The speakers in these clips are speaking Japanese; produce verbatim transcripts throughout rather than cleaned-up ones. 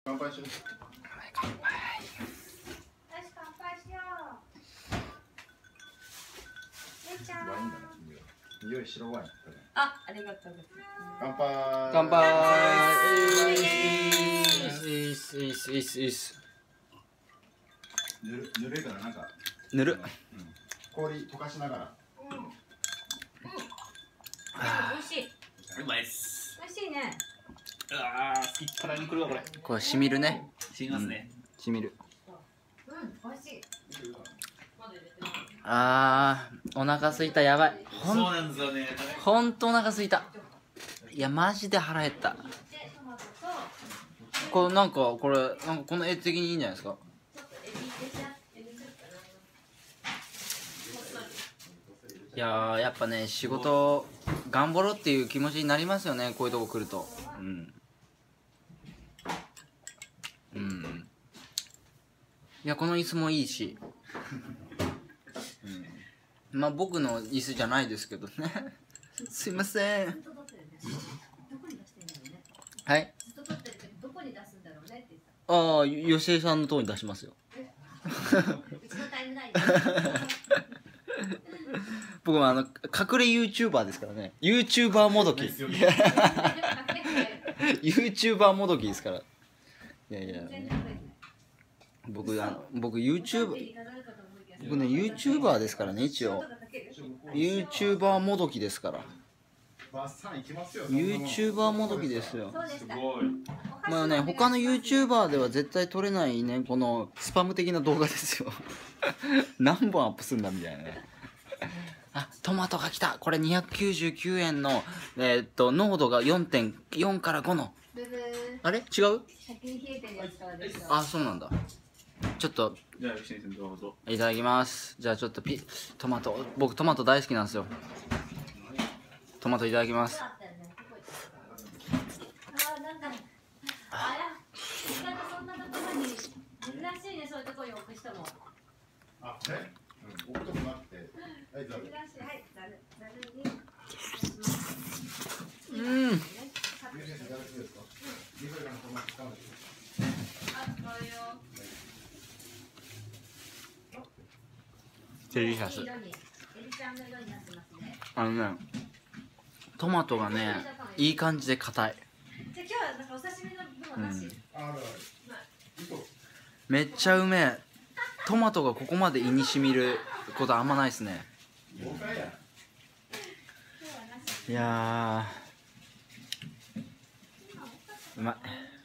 乾杯しよう。 乾杯。 よし、乾杯しよう。ゆいちゃん。 ワインだね。匂い白ワイン。 あ、ありがとうございます。 乾杯。 乾杯。 イいいっすいいっすいいっすいいっす。 ぬるぬるいからなんか。 ぬる。 氷溶かしながら。 うん。うん。美味しい。 うまいっす。 美味しいね。 ああ、好き辛いにくるわこれ。 これしみるね。 しみますね。 しみる。 うん、美味しい。 あー、お腹すいた。やばい。ほそうんなんですよね。 ほんとお腹すいた。いやマジで腹減った。 で、トマトと。 これなんかこれなんかこの絵的にいいんじゃないですか。 ちょっとエビ入れちゃ、エビちょっとな。 いやーやっぱね仕事頑張ろうっていう気持ちになりますよね、こういうとこ来ると。うんうんいやこの椅子もいいし、うん、まあ僕の椅子じゃないですけどねすいません。はい。 ずっと撮ってるけど、どこに出すんだろうねって言った。 ああ吉江さんのとこに出しますようちのタイムライン。 僕もあの隠れ YouTuber ですからね。 YouTuber もどきYouTuber もどきですから。いやいや僕あの僕 YouTuber 僕ね YouTuber ですからね。一応 YouTuber もどきですから。YouTuber もどきですよ。 すごい。 まあね他の YouTuber では絶対撮れないねこのスパム的な動画ですよ何本アップするんだみたいなね。あ、トマトが来た。これにひゃくきゅうじゅうきゅうえんのえー、っと濃度が よんてんよん からごのブブー。 あれ違う？ 先に冷えてるやつからですよ。 あ、そうなんだ。ちょっとじゃあ、吉根さんどうぞ。 いただきます。じゃあちょっとピトマト僕トマト大好きなんですよ。トマトいただきます。 あ、なんか。あら。意外とそんなところに。珍しいね、そういうところに置く人も。 あ、え？うん、置くとこなくて。はい、ざる。 珍しい、はい、ざる、ざるに。 うん。 ゆうせいさん大丈夫ですか？ゆうせいさんのトマト使うんですよ。 あ、使うよ。 デリシャス。 いい色に、エビちゃんの色になってますね。 あのねトマトがねいい感じで硬い。 じゃあ今日はなんかお刺身の分はなし。 あるある。 めっちゃうめえ。トマトがここまで胃にしみることあんまないですね。 豪快や。 いやーうまい。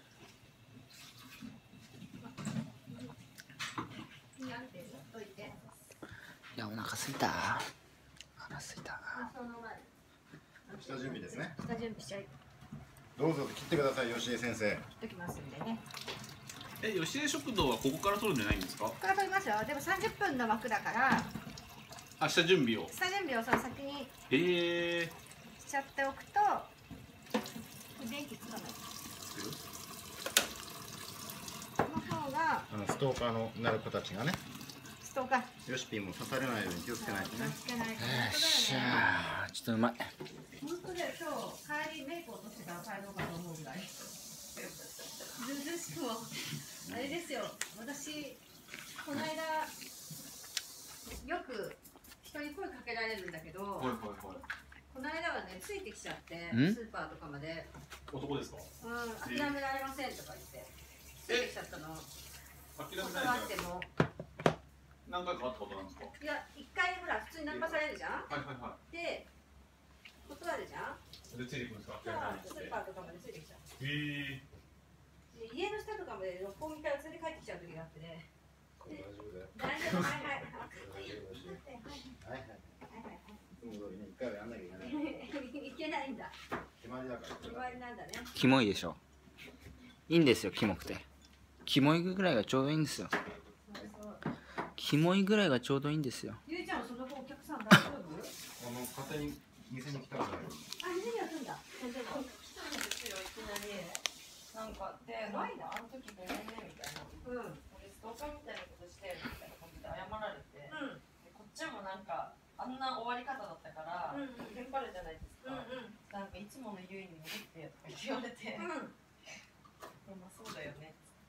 いやお腹すいた。お腹すいた。 下準備ですね。 下準備しちゃい。 どうぞ切ってください、吉江先生。 切っときますんでね。 え、吉江食堂はここから取るんじゃないんですか？ ここから取りますよ。でもさんじゅっぷんの枠だから。 あ、下準備を。 下準備をその先にへえ。 しちゃっておくと。電気つかない。この方が。 あのストーカーのなる子たちがね。 ストーカー。 ヨシピンも刺されないように気をつけないとね。 気をつけないと。 よっしゃーちょっとうまい。 本当で今日帰りメイク落としてから帰ろうかと思うぐらい。ずうずうしくもあれですよ。私この間よく人に声かけられるんだけど、 はいはいはい。 この間はねついてきちゃってんスーパーとかまで、 男ですか？ うん諦められませんとか言ってついてきちゃったの。 諦め断ないっても何回かあったことなんですか？ いや一回ほら普通にナンパされるじゃん。 はいはいはで断るじゃん。 い。で、ついてくるんですか？ じゃあスーパーとかまでついてきちゃう。 へえ。 で家の下とかまで六本木から連れて帰ってきちゃう時があってね。 大丈夫だよ。 大丈夫、はいはい。 はいはい。いつも通りね、一回はやんなきゃいけない。 いけないんだ。 決まりだから。 決まりなんだね。 キモいでしょ。いいんですよキモくて。キモいぐらいがちょうどいいんですよ。キモいぐらいがちょうどいいんですよ。 ゆうちゃん、その子お客さん大丈夫？ あの勝手に店に来たらだよ。 あ、店には来んだ。来たんですよ、いきなり。 なんかで、なんだあの時ごめんねみたいな。 うん。 俺ストーカーみたいなことしてみたいな感じで謝られて、 うん。 でこっちもなんかあんな終わり方だったからうん。 テンパるじゃないですか。 うん。 なんかいつものゆいに戻ってとか言われて、 うん。 でまあそうだよねっつっ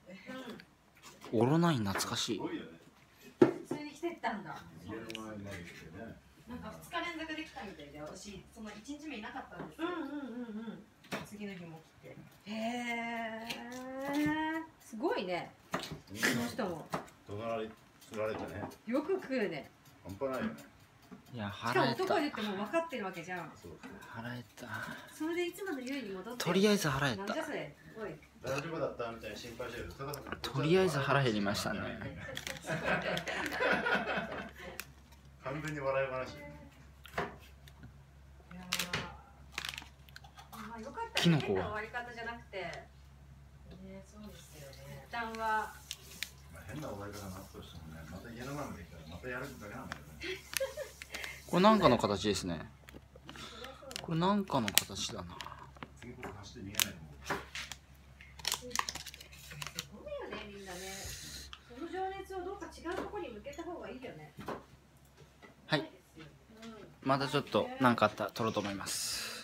オロナイン懐かしい。 すごいよね。 普通に来てったんだ。 家の前まで来てね。 なんかふつか連続で来たみたいで、私そのいちにちめいなかったんですよ。 うんうんうんうん。 次の日も来て。 へえ。すごいね。この人も怒鳴り釣られてね。 よく食うね。 半端ないよね。 いやしか腹減ったも男で言っても分かってるわけじゃん。 そうそう。 腹減ったそれでいつものゆいに戻って。 とりあえず腹減ったなんじゃそれ。おい。 大丈夫だったみたいに心配してる。ただとりあえず腹減りましたね。 完全に笑い話。 いやーまあよかったね。 キノコは変な終わり方じゃなくて、 ね、そうですよね。 一旦はまあ変な終わり方になったとしてもね、また家の前まで来たらまたやるだけなんだよね。 これなんかの形ですね。これなんかの形だな。 次こそ走って逃げないと思う。 すごいよね、みんなね。その情熱をどうか違うところに向けた方がいいよね。 はい。またちょっと何かあったら撮ろうと思います。